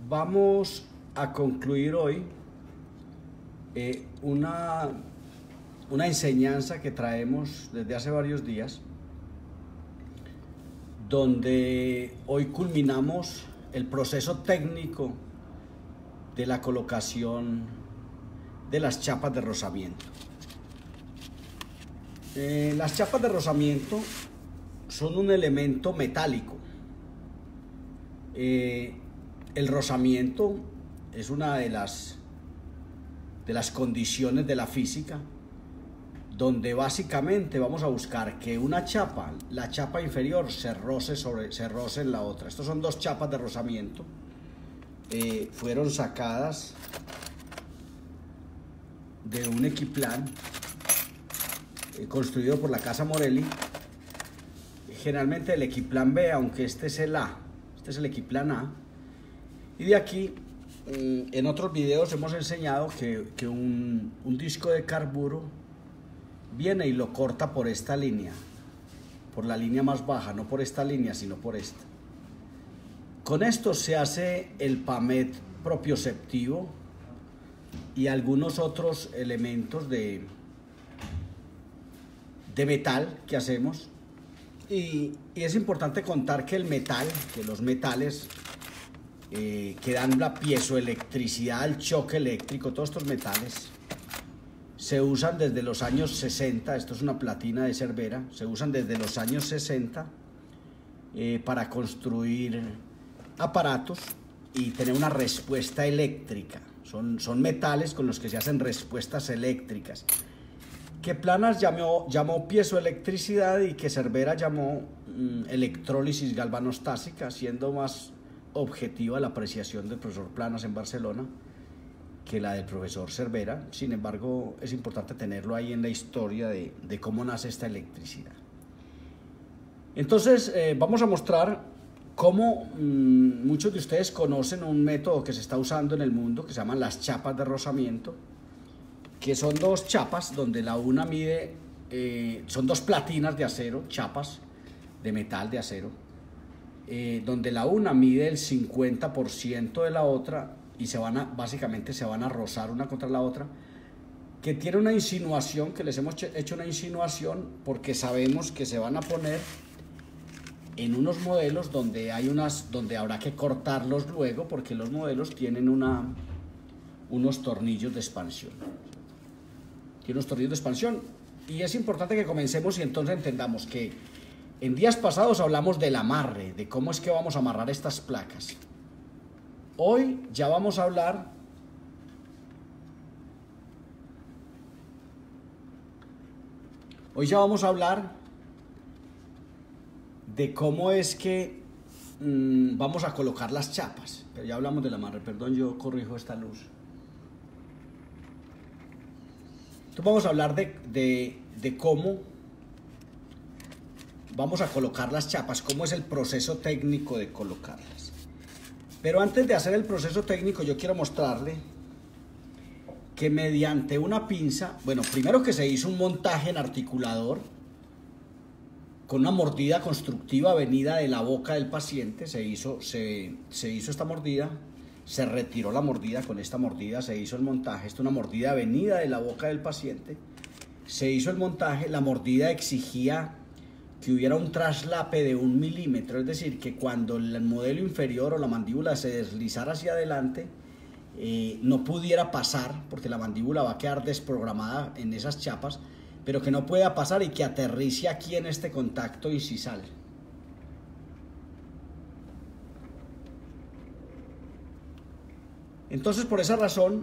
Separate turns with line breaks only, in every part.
Vamos a concluir hoy una enseñanza que traemos desde hace varios días, donde hoy culminamos el proceso técnico de la colocación de las chapas de rozamiento. Las chapas de rozamiento son un elemento metálico. El rozamiento es una de las condiciones de la física, donde básicamente vamos a buscar que una chapa, la chapa inferior, se roce en la otra. Estos son dos chapas de rozamiento. Fueron sacadas de un equiplan construido por la Casa Morelli. Generalmente el equiplan B, aunque este es el A, este es el equiplan A. Y de aquí, en otros videos hemos enseñado que un disco de carburo viene y lo corta por esta línea, por la línea más baja, no por esta línea, sino por esta. Con esto se hace el pamet propioceptivo y algunos otros elementos de metal que hacemos. Y es importante contar que el metal, que los metales que dan la piezoelectricidad, el choque eléctrico, todos estos metales se usan desde los años 60, esto es una platina de Cervera, se usan desde los años 60 para construir aparatos y tener una respuesta eléctrica. Son metales con los que se hacen respuestas eléctricas, que Planas llamó piezoelectricidad y que Cervera llamó electrólisis galvanostática, siendo más objetiva la apreciación del profesor Planas en Barcelona que la del profesor Cervera. Sin embargo, es importante tenerlo ahí en la historia de cómo nace esta electricidad. Entonces, vamos a mostrar cómo muchos de ustedes conocen un método que se está usando en el mundo que se llaman las chapas de rozamiento, que son dos chapas donde la una mide, son dos platinas de acero, chapas de metal de acero, donde la una mide el 50% de la otra y básicamente se van a rozar una contra la otra, que tiene una insinuación, que les hemos hecho una insinuación porque sabemos que se van a poner en unos modelos donde habrá que cortarlos luego, porque los modelos tienen unos tornillos de expansión. Tiene unos tornillos de expansión, y es importante que comencemos y entonces entendamos que en días pasados hablamos del amarre, de cómo es que vamos a amarrar estas placas. Hoy ya vamos a hablar de cómo es que vamos a colocar las chapas. Pero ya hablamos del amarre, perdón, yo corrijo esta luz. Entonces vamos a hablar de cómo vamos a colocar las chapas, cómo es el proceso técnico de colocarlas. Pero antes de hacer el proceso técnico, yo quiero mostrarle que mediante una pinza, bueno, primero que se hizo un montaje en articulador con una mordida constructiva venida de la boca del paciente. Se hizo esta mordida, se retiró la mordida, con esta mordida se hizo el montaje. Esta es una mordida venida de la boca del paciente, se hizo el montaje. La mordida exigía que hubiera un traslape de 1 milímetro, es decir, que cuando el modelo inferior o la mandíbula se deslizara hacia adelante, no pudiera pasar, porque la mandíbula va a quedar desprogramada en esas chapas, pero que no pueda pasar y que aterrice aquí en este contacto incisal. Entonces, por esa razón,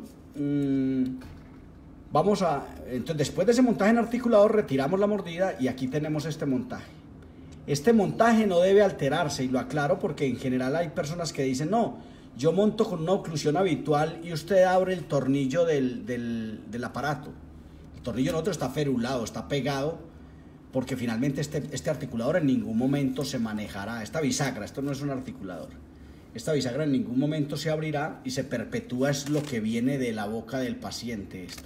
entonces, después de ese montaje en articulador, retiramos la mordida y aquí tenemos este montaje. Este montaje no debe alterarse, y lo aclaro porque en general hay personas que dicen: no, yo monto con una oclusión habitual y usted abre el tornillo del aparato. El tornillo nosotros está ferulado, está pegado, porque finalmente este articulador en ningún momento se manejará. Esta bisagra, esto no es un articulador, esta bisagra en ningún momento se abrirá y se perpetúa, es lo que viene de la boca del paciente esto.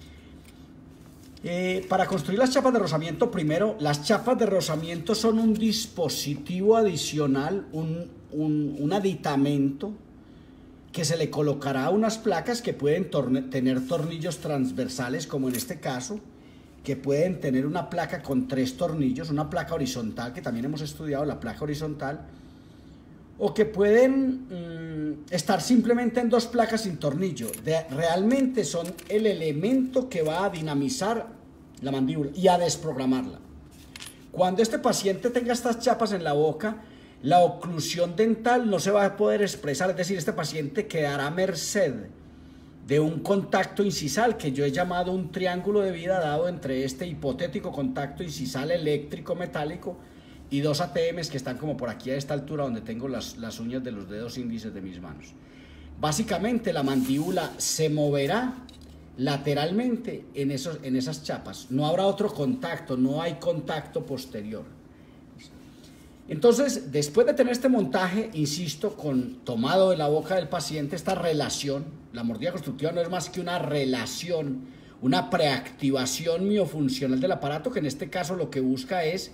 Para construir las chapas de rozamiento, primero, las chapas de rozamiento son un dispositivo adicional, un aditamento que se le colocará unas placas que pueden tener tornillos transversales, como en este caso, que pueden tener una placa con 3 tornillos, una placa horizontal, que también hemos estudiado la placa horizontal, o que pueden estar simplemente en 2 placas sin tornillo. Realmente son el elemento que va a dinamizar la mandíbula y a desprogramarla. Cuando este paciente tenga estas chapas en la boca, la oclusión dental no se va a poder expresar, es decir, este paciente quedará a merced de un contacto incisal que yo he llamado un triángulo de vida dado entre este hipotético contacto incisal eléctrico metálico y 2 ATMs que están como por aquí a esta altura donde tengo las uñas de los dedos índices de mis manos. Básicamente la mandíbula se moverá lateralmente en esas chapas, no habrá otro contacto, no hay contacto posterior. Entonces, después de tener este montaje, insisto, tomado de la boca del paciente, esta relación, la mordida constructiva no es más que una relación, una preactivación miofuncional del aparato, que en este caso lo que busca es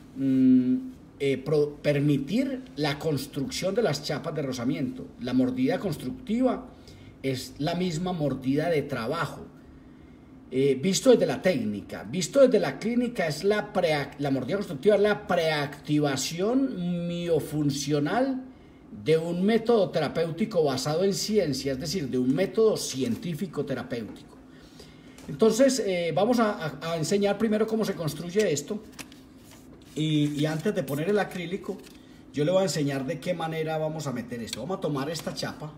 permitir la construcción de las chapas de rozamiento. La mordida constructiva es la misma mordida de trabajo. Visto desde la técnica, visto desde la clínica, es la mordida constructiva es la preactivación miofuncional de un método terapéutico basado en ciencia, es decir, de un método científico terapéutico. Entonces, vamos a enseñar primero cómo se construye esto y antes de poner el acrílico, yo le voy a enseñar de qué manera vamos a meter esto. Vamos a tomar esta chapa,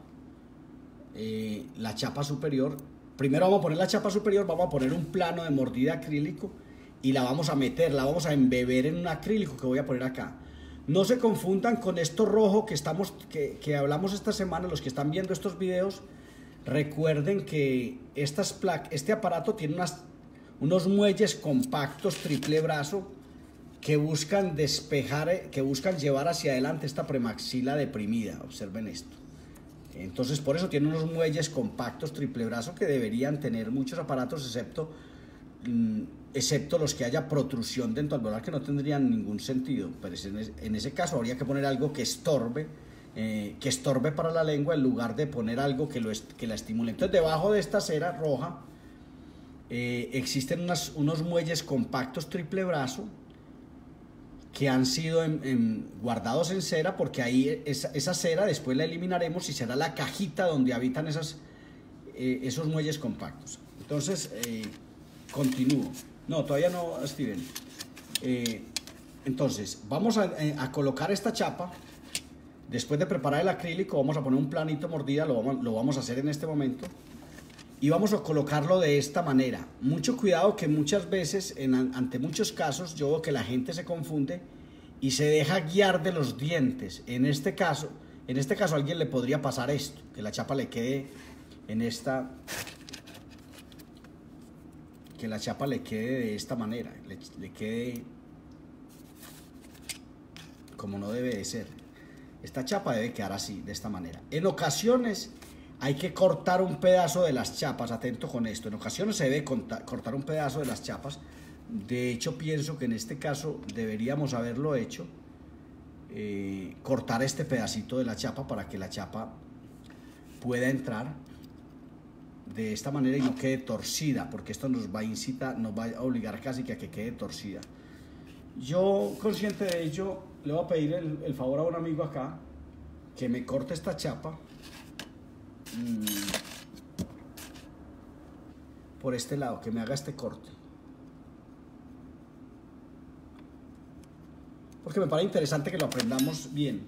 la chapa superior. Primero vamos a poner la chapa superior, vamos a poner un plano de mordida acrílico y la vamos a meter, la vamos a embeber en un acrílico que voy a poner acá. No se confundan con esto rojo que hablamos esta semana. Los que están viendo estos videos, recuerden que este aparato tiene unos muelles compactos triple brazo que buscan despejar, que buscan llevar hacia adelante esta premaxila deprimida. Observen esto. Entonces, por eso tiene unos muelles compactos triple brazo que deberían tener muchos aparatos, excepto los que haya protrusión dentoalveolar, que no tendrían ningún sentido. Pero en ese caso habría que poner algo que estorbe para la lengua, en lugar de poner algo que la estimule. Entonces, debajo de esta cera roja existen unos muelles compactos triple brazo que han sido guardados en cera, porque ahí esa cera después la eliminaremos y será la cajita donde habitan esos muelles compactos. Entonces, continúo. No, todavía no, Steven. Entonces, vamos a colocar esta chapa. Después de preparar el acrílico, vamos a poner un planito mordida, lo vamos a hacer en este momento. Y vamos a colocarlo de esta manera. Mucho cuidado, que muchas veces, ante muchos casos, yo veo que la gente se confunde y se deja guiar de los dientes. En este caso a alguien le podría pasar esto, que la chapa le quede de esta manera, le quede como no debe de ser. Esta chapa debe quedar así, de esta manera. En ocasiones hay que cortar un pedazo de las chapas, atento con esto. En ocasiones se debe cortar un pedazo de las chapas. De hecho, pienso que en este caso deberíamos haberlo hecho. Cortar este pedacito de la chapa para que la chapa pueda entrar de esta manera y no quede torcida, porque esto nos va a obligar casi que a que quede torcida. Yo, consciente de ello, le voy a pedir el favor a un amigo acá que me corte esta chapa por este lado, que me haga este corte, porque me parece interesante que lo aprendamos bien.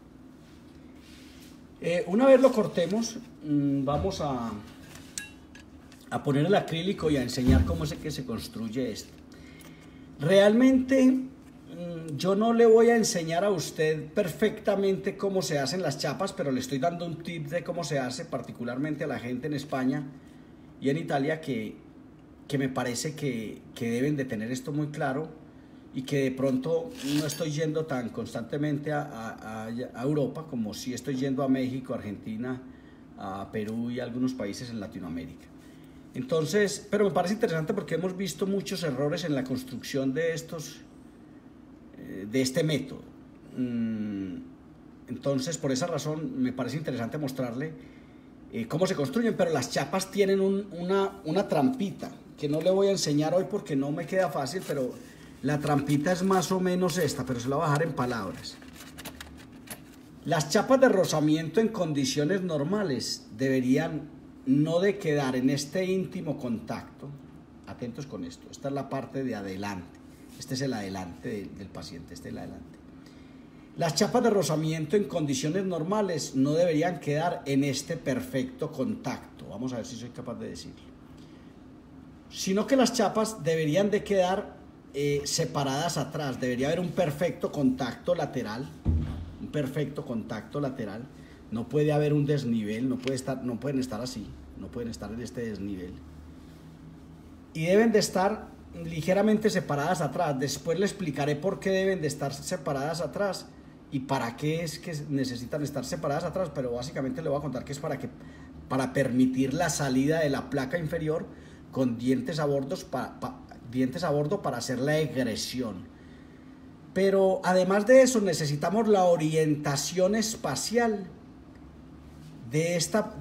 Una vez lo cortemos, vamos a poner el acrílico y a enseñar cómo es que se construye esto. Realmente yo no le voy a enseñar a usted perfectamente cómo se hacen las chapas, pero le estoy dando un tip de cómo se hace, particularmente a la gente en España y en Italia, que me parece que deben de tener esto muy claro, y que de pronto no estoy yendo tan constantemente a Europa como sí estoy yendo a México, Argentina, a Perú y a algunos países en Latinoamérica. Entonces, pero me parece interesante porque hemos visto muchos errores en la construcción de este método. Entonces, por esa razón me parece interesante mostrarle cómo se construyen, pero las chapas tienen una trampita que no le voy a enseñar hoy porque no me queda fácil, pero la trampita es más o menos esta, pero se la voy a dejar en palabras. Las chapas de rozamiento en condiciones normales deberían no de quedar en este íntimo contacto. Atentos con esto, esta es la parte de adelante, este es el adelante del paciente, este es el adelante. Las chapas de rozamiento en condiciones normales no deberían quedar en este perfecto contacto, vamos a ver si soy capaz de decirlo, sino que las chapas deberían de quedar separadas atrás, debería haber un perfecto contacto lateral, no puede haber un desnivel, no pueden estar así, no pueden estar en este desnivel. Y deben de estar ligeramente separadas atrás. Después le explicaré por qué deben de estar separadas atrás y para qué es que necesitan estar separadas atrás, pero básicamente le voy a contar que es para permitir la salida de la placa inferior con dientes a bordo para hacer la egresión. Pero además de eso necesitamos la orientación espacial de esta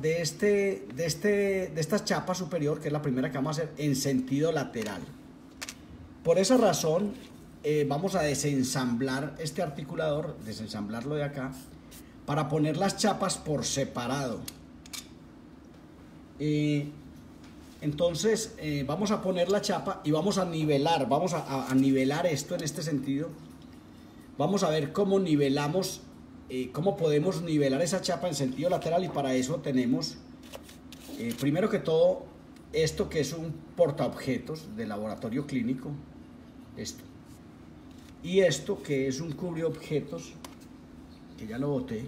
chapa superior, que es la primera que vamos a hacer, en sentido lateral. Por esa razón vamos a desensamblar este articulador, desensamblarlo de acá, para poner las chapas por separado. Entonces vamos a poner la chapa y vamos a nivelar, a nivelar esto en este sentido. Vamos a ver cómo nivelamos, cómo podemos nivelar esa chapa en sentido lateral, y para eso tenemos, primero que todo, esto que es un portaobjetos de laboratorio clínico, esto. Y esto que es un cubreobjetos, que ya lo boté.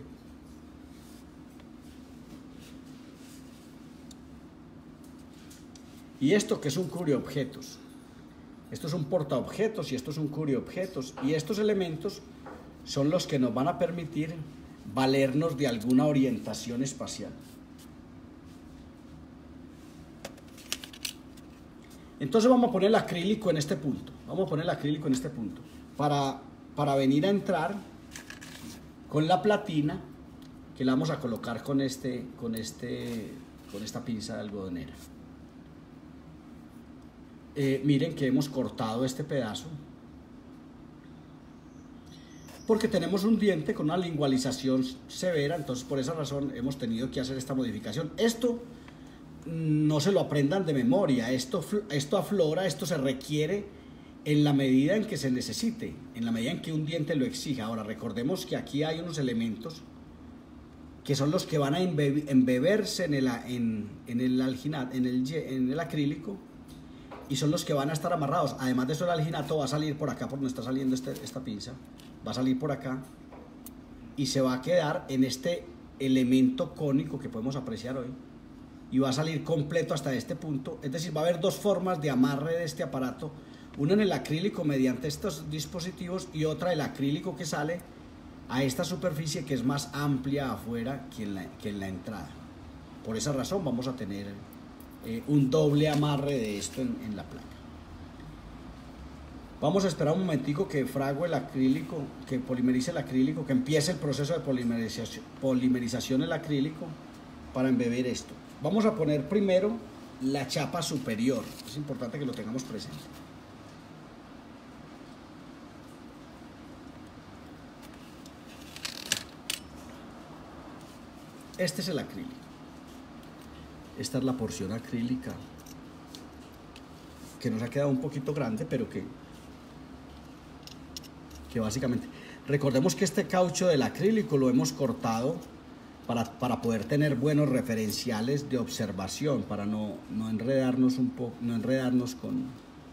Y esto que es un cubreobjetos. Esto es un portaobjetos y esto es un cubreobjetos. Y estos elementos son los que nos van a permitir valernos de alguna orientación espacial. Entonces vamos a poner el acrílico en este punto. Vamos a poner el acrílico en este punto. Para venir a entrar con la platina, que la vamos a colocar con esta pinza de algodonera. Miren que hemos cortado este pedazo porque tenemos un diente con una lingualización severa, entonces por esa razón hemos tenido que hacer esta modificación. Esto no se lo aprendan de memoria, esto aflora, esto se requiere en la medida en que se necesite, en la medida en que un diente lo exija. Ahora recordemos que aquí hay unos elementos que son los que van a embeberse en el acrílico, y son los que van a estar amarrados. Además de eso, el alginato va a salir por acá, por donde está saliendo esta pinza, va a salir por acá y se va a quedar en este elemento cónico que podemos apreciar hoy, y va a salir completo hasta este punto. Es decir, va a haber dos formas de amarre de este aparato, una en el acrílico mediante estos dispositivos, y otra el acrílico que sale a esta superficie que es más amplia afuera que en la entrada. Por esa razón vamos a tener un doble amarre de esto en la placa. Vamos a esperar un momentico que frague el acrílico, que polimerice el acrílico, que empiece el proceso de polimerización del acrílico para embeber esto. Vamos a poner primero la chapa superior, es importante que lo tengamos presente. Este es el acrílico. Esta es la porción acrílica que nos ha quedado un poquito grande, pero que básicamente, recordemos que este caucho del acrílico lo hemos cortado para poder tener buenos referenciales de observación, para no enredarnos un poco, no enredarnos con...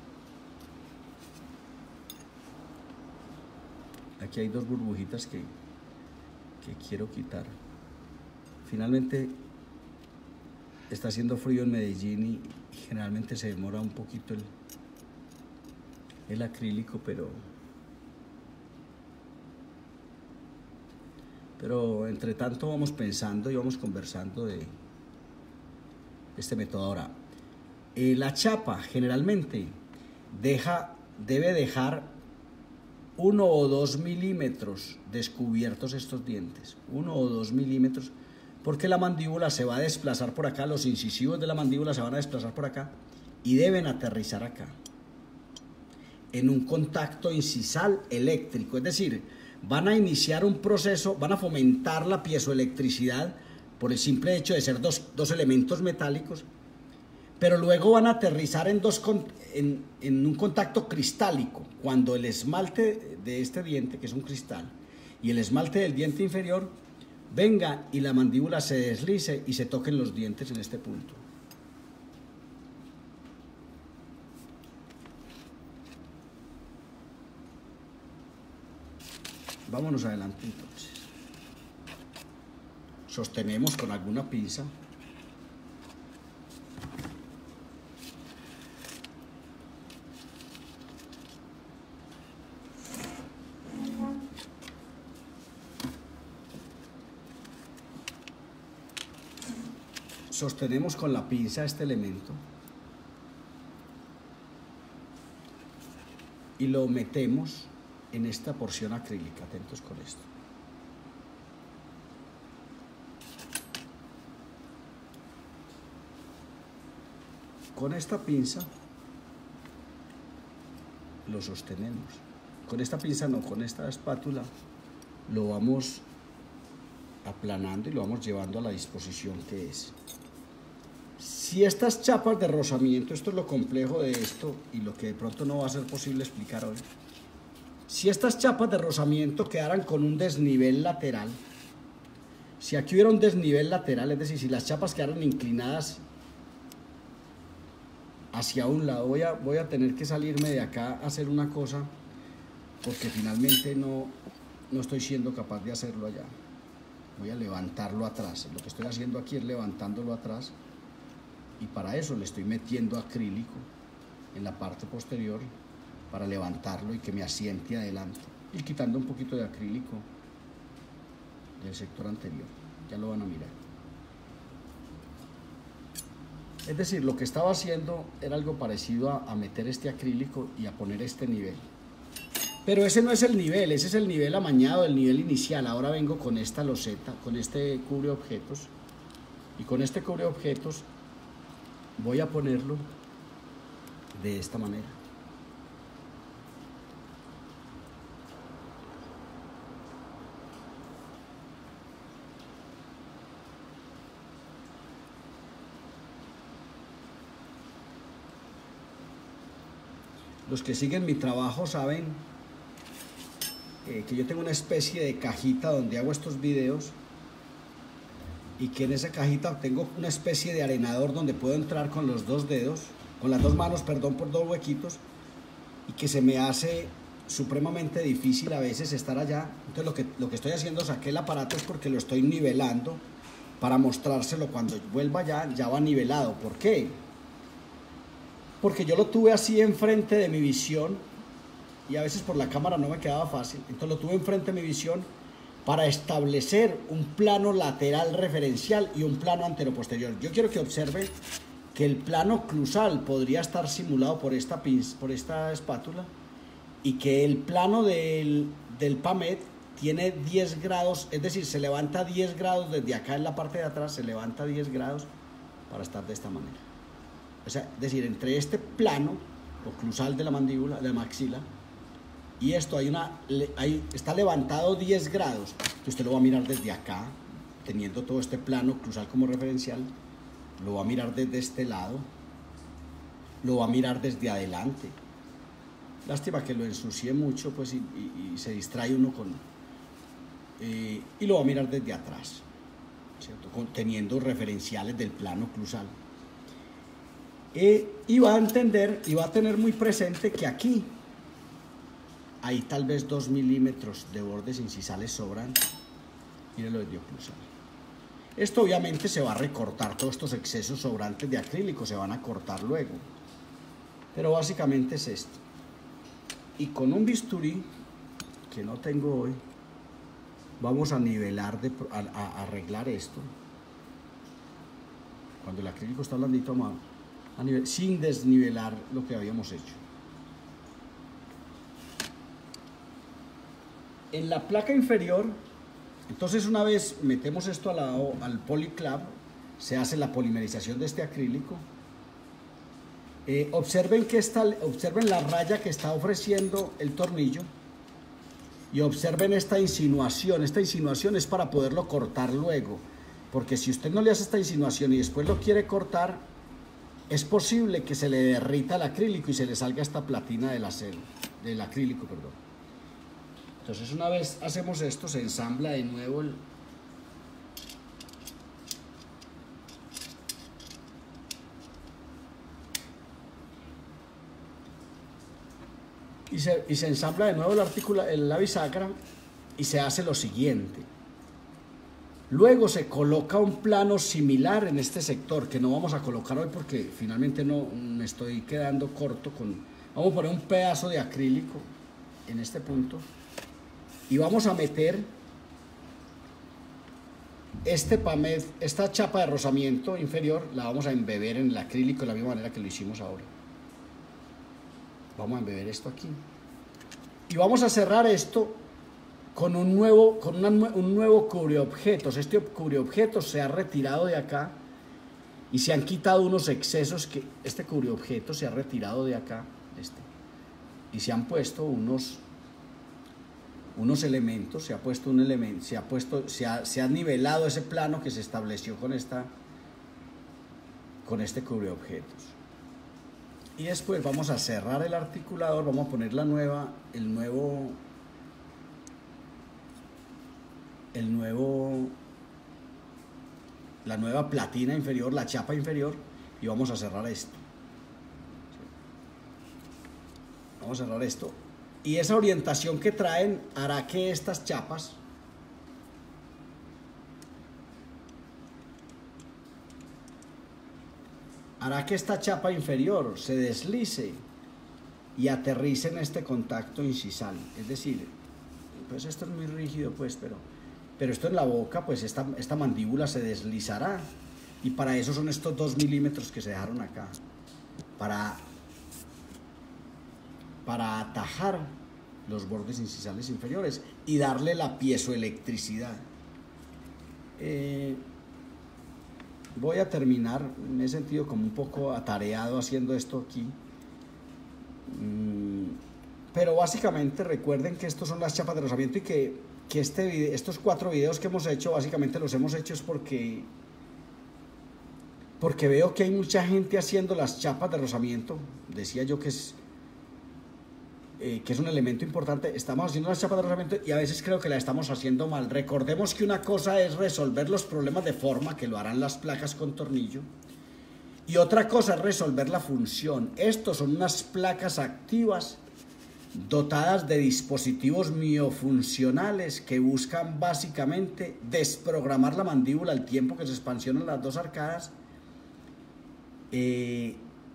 Aquí hay dos burbujitas que quiero quitar. Finalmente está haciendo frío en Medellín y generalmente se demora un poquito el acrílico, pero entre tanto vamos pensando y vamos conversando de este método. Ahora, la chapa generalmente debe dejar 1 o 2 milímetros descubiertos estos dientes, 1 o 2 milímetros, porque la mandíbula se va a desplazar por acá, los incisivos de la mandíbula se van a desplazar por acá y deben aterrizar acá, en un contacto incisal eléctrico, es decir, van a iniciar un proceso, van a fomentar la piezoelectricidad por el simple hecho de ser dos elementos metálicos, pero luego van a aterrizar en un contacto cristálico, cuando el esmalte de este diente, que es un cristal, y el esmalte del diente inferior venga y la mandíbula se deslice y se toquen los dientes en este punto. Vámonos adelante entonces. Sostenemos con alguna pinza. Sostenemos con la pinza este elemento y lo metemos en esta porción acrílica. Atentos con esto. Con esta pinza lo sostenemos. Con esta pinza no, con esta espátula lo vamos aplanando y lo vamos llevando a la disposición que es. Si estas chapas de rozamiento, esto es lo complejo de esto y lo que de pronto no va a ser posible explicar hoy. Si estas chapas de rozamiento quedaran con un desnivel lateral, si aquí hubiera un desnivel lateral, es decir, si las chapas quedaran inclinadas hacia un lado, voy a tener que salirme de acá a hacer una cosa, porque finalmente no estoy siendo capaz de hacerlo allá. Voy a levantarlo atrás. Lo que estoy haciendo aquí es levantándolo atrás, y para eso le estoy metiendo acrílico en la parte posterior para levantarlo y que me asiente adelante, y quitando un poquito de acrílico del sector anterior. Ya lo van a mirar. Es decir, lo que estaba haciendo era algo parecido a meter este acrílico y a poner este nivel. Pero ese no es el nivel, ese es el nivel amañado, el nivel inicial. Ahora vengo con esta loseta, con este cubre objetos, y con este cubre objetos voy a ponerlo de esta manera. Los que siguen mi trabajo saben que yo tengo una especie de cajita donde hago estos videos, y que en esa cajita tengo una especie de arenador donde puedo entrar con los dos dedos, con las dos manos, perdón, por dos huequitos, y que se me hace supremamente difícil a veces estar allá. Entonces lo que estoy haciendo, saqué el aparato, es porque lo estoy nivelando para mostrárselo cuando vuelva allá, ya va nivelado. ¿Por qué? Porque yo lo tuve así enfrente de mi visión, y a veces por la cámara no me quedaba fácil. Entonces lo tuve enfrente de mi visión para establecer un plano lateral referencial y un plano anteroposterior. Yo quiero que observe que el plano clusal podría estar simulado por esta espátula, y que el plano del PAMED tiene 10 grados, es decir, se levanta 10 grados desde acá en la parte de atrás, se levanta 10 grados para estar de esta manera. O sea, es decir, entre este plano oclusal de la mandíbula, de la maxila, y esto está levantado 10 grados. Usted lo va a mirar desde acá, teniendo todo este plano oclusal como referencial, lo va a mirar desde este lado, lo va a mirar desde adelante. Lástima que lo ensucie mucho, pues, y se distrae uno y lo va a mirar desde atrás, ¿cierto? Teniendo referenciales del plano oclusal. Y va a entender y va a tener muy presente que aquí hay tal vez 2 milímetros de bordes incisales sobran. Mírenlo desde oclusal. Esto obviamente se va a recortar, todos estos excesos sobrantes de acrílico se van a cortar luego, pero básicamente es esto. Y con un bisturí que no tengo hoy, vamos a nivelar, a arreglar esto. Cuando el acrílico está blandito, sin desnivelar lo que habíamos hecho. En la placa inferior Entonces una vez metemos esto al polyclad, se hace la polimerización de este acrílico. Observen la raya que está ofreciendo el tornillo y observen esta insinuación. Esta insinuación es para poderlo cortar luego, porque si usted no le hace esta insinuación y después lo quiere cortar, es posible que se le derrita el acrílico y se le salga esta platina del acero, del acrílico, perdón. Entonces una vez hacemos esto, se ensambla de nuevo y se ensambla de nuevo la bisagra y se hace lo siguiente. Luego se coloca un plano similar en este sector, que no vamos a colocar hoy porque finalmente no me estoy quedando corto vamos a poner un pedazo de acrílico en este punto y vamos a meter esta chapa de rozamiento inferior, la vamos a embeber en el acrílico de la misma manera que lo hicimos ahora. Vamos a embeber esto aquí y vamos a cerrar esto con un nuevo cubreobjetos. Este cubreobjetos se ha retirado de acá y se han quitado unos excesos que este cubreobjetos se ha retirado de acá y se han puesto unos elementos, se ha nivelado ese plano que se estableció con este cubreobjetos. Y después vamos a cerrar el articulador, vamos a poner la nueva platina inferior, la chapa inferior, y vamos a cerrar esto. Vamos a cerrar esto. Y esa orientación que traen hará que estas chapas que esta chapa inferior se deslice y aterrice en este contacto incisal. Es decir, pues esto es muy rígido, pues, pero esto en la boca, pues esta mandíbula se deslizará, y para eso son estos 2 milímetros que se dejaron acá, para atajar los bordes incisales inferiores y darle la piezoelectricidad. Voy a terminar, me he sentido como un poco atareado haciendo esto aquí, pero básicamente recuerden que estos son las chapas de rozamiento y que estos 4 videos que hemos hecho, básicamente los hemos hecho es porque veo que hay mucha gente haciendo las chapas de rozamiento. Decía yo que es un elemento importante. Estamos haciendo las chapas de rozamiento y a veces creo que la estamos haciendo mal. Recordemos que una cosa es resolver los problemas de forma, que lo harán las placas con tornillo, y otra cosa es resolver la función. Estos son unas placas activas dotadas de dispositivos miofuncionales que buscan básicamente desprogramar la mandíbula al tiempo que se expansionan las dos arcadas, y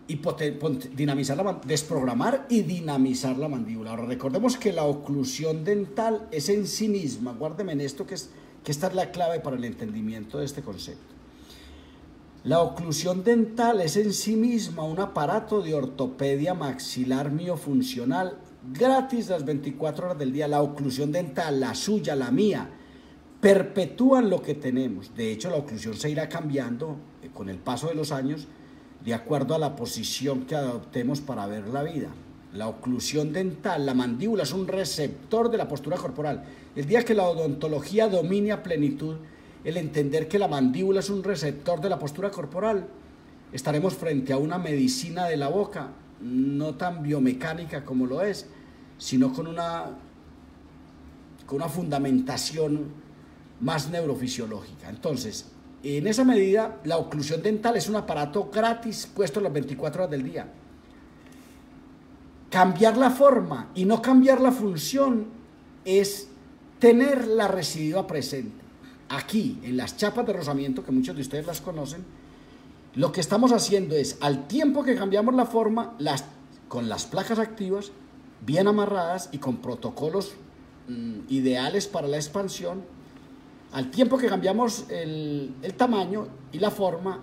desprogramar y dinamizar la mandíbula. Ahora recordemos que la oclusión dental es en sí misma, guárdeme en esto que esta es la clave para el entendimiento de este concepto. La oclusión dental es en sí misma un aparato de ortopedia maxilar miofuncional gratis las 24 horas del día. La oclusión dental, la suya, la mía, perpetúan lo que tenemos. De hecho, la oclusión se irá cambiando con el paso de los años de acuerdo a la posición que adoptemos para ver la vida. La oclusión dental, la mandíbula es un receptor de la postura corporal. El día que la odontología domine a plenitud el entender que la mandíbula es un receptor de la postura corporal, estaremos frente a una medicina de la boca, no tan biomecánica como lo es, sino con una fundamentación más neurofisiológica. Entonces, en esa medida, la oclusión dental es un aparato gratis puesto las 24 horas del día. Cambiar la forma y no cambiar la función es tener la recidua presente. Aquí, en las chapas de rozamiento, que muchos de ustedes las conocen, lo que estamos haciendo es, al tiempo que cambiamos la forma, con las placas activas, bien amarradas y con protocolos ideales para la expansión, al tiempo que cambiamos el tamaño y la forma,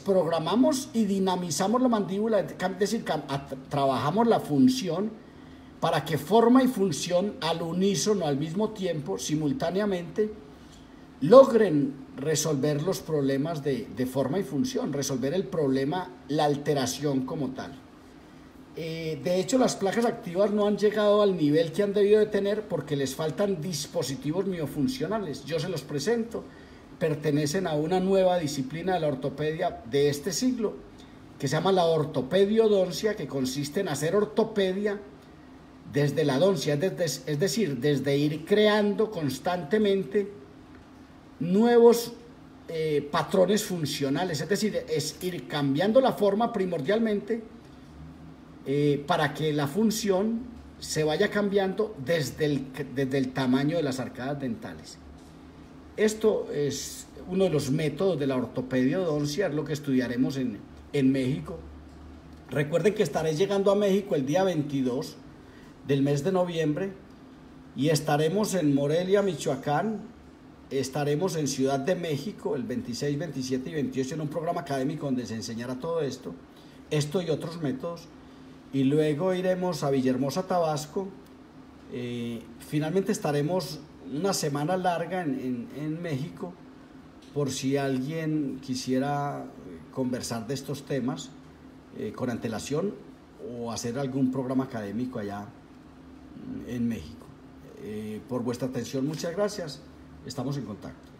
desprogramamos y dinamizamos la mandíbula, es decir, trabajamos la función para que forma y función al unísono, al mismo tiempo, simultáneamente, logren resolver los problemas de forma y función, resolver el problema, la alteración como tal. De hecho, las placas activas no han llegado al nivel que han debido de tener porque les faltan dispositivos miofuncionales. Yo se los presento, pertenecen a una nueva disciplina de la ortopedia de este siglo, que se llama la ortopediodoncia, que consiste en hacer ortopedia desde la doncia, es decir, desde ir creando constantemente nuevos patrones funcionales, es decir, es ir cambiando la forma primordialmente para que la función se vaya cambiando desde el tamaño de las arcadas dentales. Esto es uno de los métodos de la ortopediodoncia, es lo que estudiaremos en México. Recuerden que estaré llegando a México el día 22 del mes de noviembre y estaremos en Morelia, Michoacán, estaremos en Ciudad de México el 26, 27 y 28 en un programa académico donde se enseñará todo esto y otros métodos, y luego iremos a Villahermosa, Tabasco. Finalmente estaremos una semana larga en México, por si alguien quisiera conversar de estos temas con antelación o hacer algún programa académico allá en México. Por vuestra atención, muchas gracias. Estamos en contacto.